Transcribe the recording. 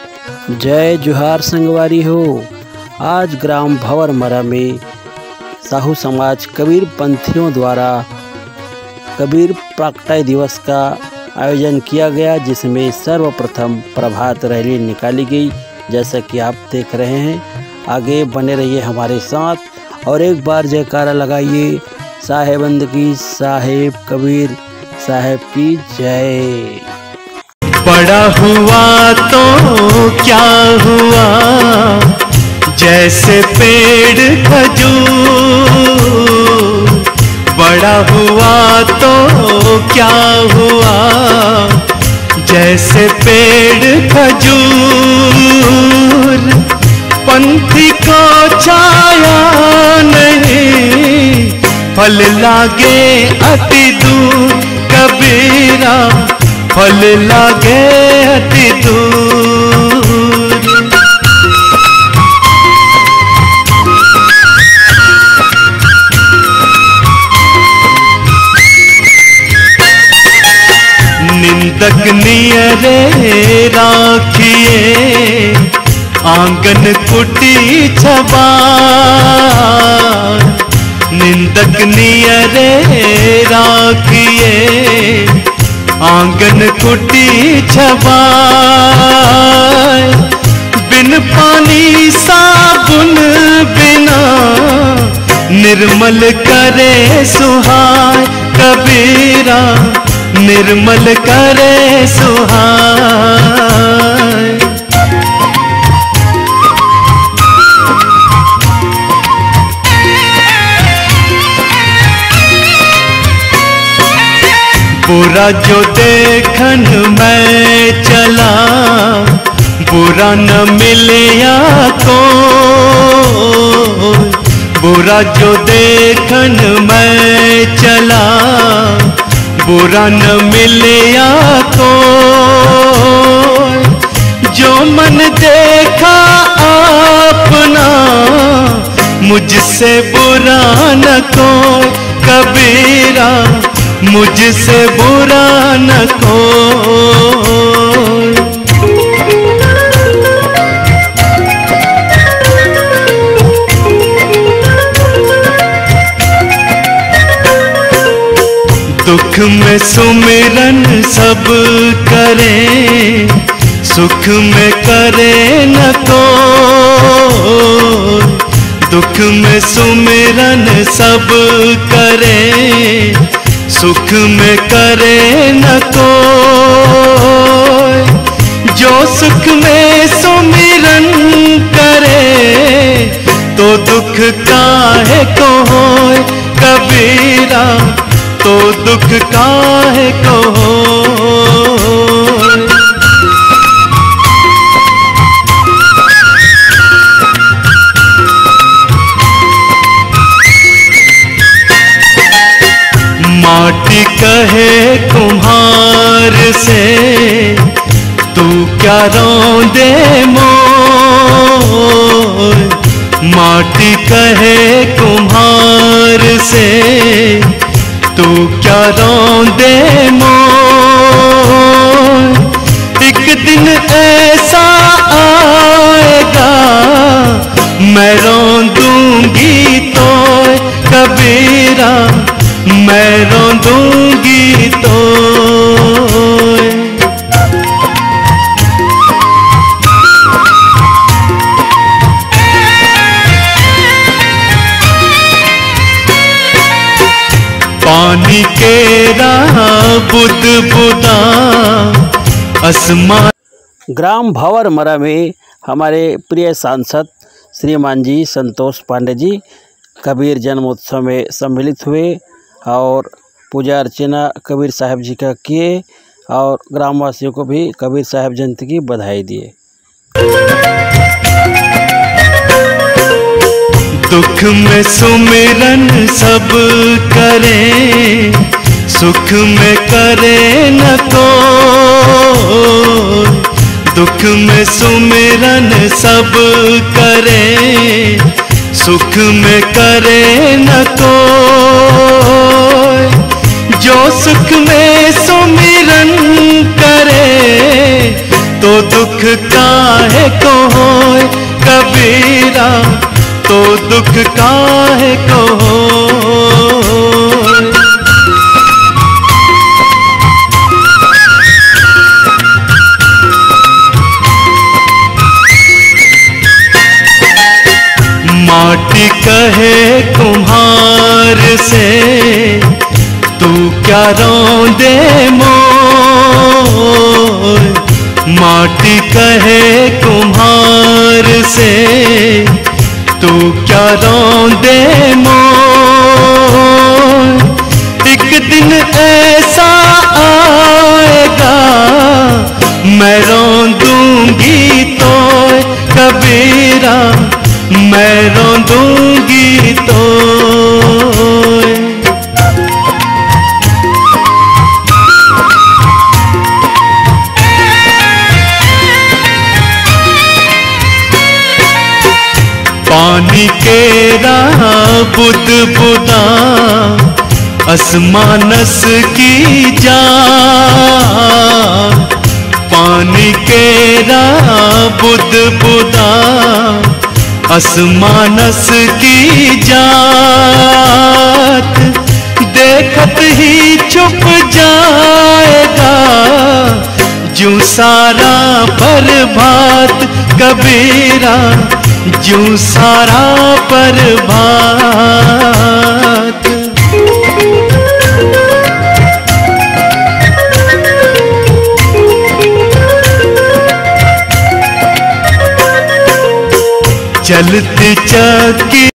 जय जोहार संगवारी हो। आज ग्राम भंवरमरा में साहू समाज कबीर पंथियों द्वारा कबीर प्रगटाई दिवस का आयोजन किया गया, जिसमें सर्वप्रथम प्रभात रैली निकाली गई। जैसा कि आप देख रहे हैं, आगे बने रहिए हमारे साथ और एक बार जयकारा लगाइए। साहेबंद की साहेब कबीर साहेब की जय। बड़ा हुआ तो क्या हुआ, जैसे पेड़ खजूर। बड़ा हुआ तो क्या हुआ, जैसे पेड़ खजूर। पंथी को छाया नहीं, फल लागे अति दूर। कबीरा फल लागे अति दूर। निंदक नियरे राखिए, आंगन कुटी छबार। निंदक नियरे राखिए, आंगन कुटी छबार। बिन पानी साबुन बिना, निर्मल करे सुहाय। कबीरा निर्मल करे सुहाय। बुरा जो देखन मैं चला, बुरा न मिलया को। बुरा जो देखन मैं चला, बुरा न मिलया को। जो मन देखा अपना, मुझसे बुरा न कोई। कबीरा मुझसे बुरा न कोई। दुख में सुमिरन सब करें, सुख में करे न कोई। दुख में सुमिरन सब करें, सुख में करे न कोई। जो सुख में सुमिरन करे, तो दुख काहे को होय। कबीरा तो दुख काहे को होय। माटी कहे कुम्हार से, तू क्या रौंदे मोर। माटी कहे कुम्हार से, तू क्या रौंदे मोर। एक दिन ऐसा आएगा, मैं रौंदूंगी तो। कबीरा मैं रौंदूंगी तो। पानी केरा बुद बुदा आसमान। ग्राम भंवरमरा में हमारे प्रिय सांसद श्रीमान जी संतोष पांडे जी कबीर जन्मोत्सव में सम्मिलित हुए और पूजा अर्चना कबीर साहब जी का किए और ग्रामवासियों को भी कबीर साहब जयंती की बधाई दिए। दुख में सुमिरन सब करें, सुख में करे न कोई। दुख में सुमिरन सब करें, सुख में करे न कोई। जो सुख में सुमिरन करे, तो दुख काहे को होए कबीरा, तो दुख काहे को होए। माटी कहे कुम्हार से, तू क्या रौंदे मोर। माटी कहे कुम्हार से, तू क्या रौंदे मोर। एक दिन ऐसा आएगा मैं रौंदूंगी तो कबीरा, मैं रौंदूंगी तो। पानी केरा बुद बुदा असमानस की जान। पानी केरा बुद बुदा असमानस की जात। देखत ही छुप जाएगा जूं सारा प्रभात कबीरा, जूं सारा प्रभात।